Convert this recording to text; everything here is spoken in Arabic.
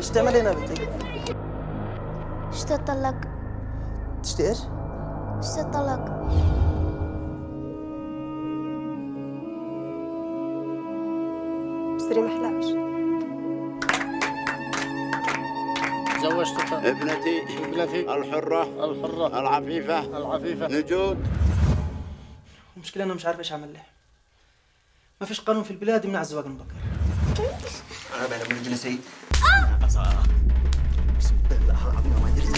ايش تعملين يا بنتي؟ اشتي اتطلق. تشتي ايش؟ اشتي اتطلق. بصري محلاش. زوجتك ابنتي الحرة العفيفة نجود. المشكلة أنا مش عارف إيش أعمل له. ما فيش قانون في البلاد يمنع الزواج المبكر. أنا بعلم من رجل سيد. بسم الله الرحمن الرحيم.